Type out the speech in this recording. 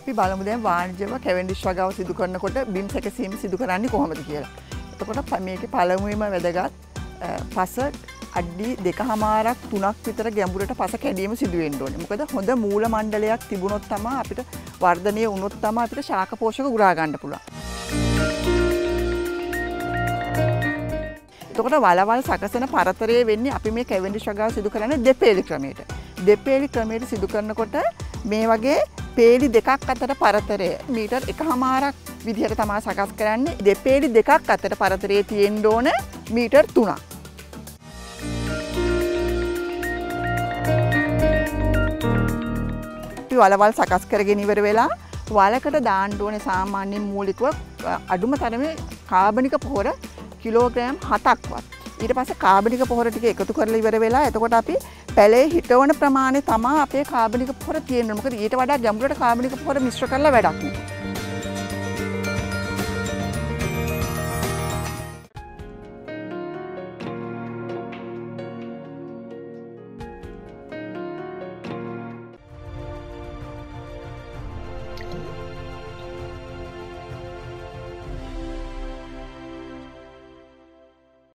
අපි බලමු දැන් වාණිජව කැවෙන්ඩිෂ් වගාව සිදු කරනකොට බිම් සැකසීම සිදු කරන්නේ කොහොමද කියලා. එතකොට මේකේ පළමුවෙම වැදගත් පස අඩි 2.5ක් 3ක් විතර ගැඹුරට පස කැඩීම සිදු වෙන්න ඕනේ. මොකද හොඳ මූල මණ්ඩලයක් තිබුණොත් තමයි අපිට වර්ධනය වුණොත් තමයි අපිට ශාක පෝෂක උරා ගන්න පුළුවන්. එතකොට වලවල් සකසන පරතරය වෙන්නේ අපි මේ කැවෙන්ඩිෂ් වගාව සිදු කරන්නේ දෙපේලි ක්‍රමයට. දෙපේලි ක්‍රමයට සිදු කරනකොට මේ වගේ පේලි දෙකක් අතර පරතරය මීටර් 1.5ක් විදිහට තමයි සකස් කරන්නේ. දෙපේලි දෙකක් අතර පරතරය තියෙන්න ඕන මීටර් 3ක්. වලවල් සකස් කරගෙන ඉවර වෙලා වලකට දාන්න ඕනේ සාමාන්‍යයෙන් මූලිකව අඩුම තරමේ කාබනික පොහොර කිලෝග්‍රෑම් 7ක්වත්. ඊට පස්සේ කාබනික පොහොර ටික එකතු කරලා ඉවර වෙලා එතකොට අපි පැලේ හිටවන ප්‍රමාණය තමයි අපේ කාබනික පොහොර තියෙන්නේ. මොකද ඊට වඩා ගැඹුරට කාබනික පොහොර මිශ්‍ර කරලා වැඩක් නෑ.